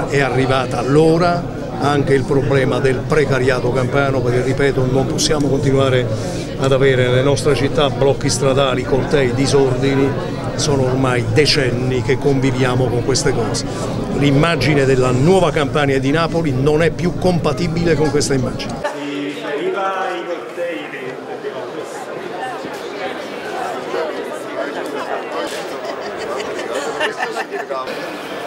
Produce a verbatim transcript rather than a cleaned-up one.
è arrivata l'ora, anche il problema del precariato campano, perché ripeto non possiamo continuare ad avere nelle nostre città blocchi stradali, cortei, disordini, sono ormai decenni che conviviamo con queste cose. L'immagine della nuova Campania di Napoli non è più compatibile con questa immagine. Si riferiva ai cortei dei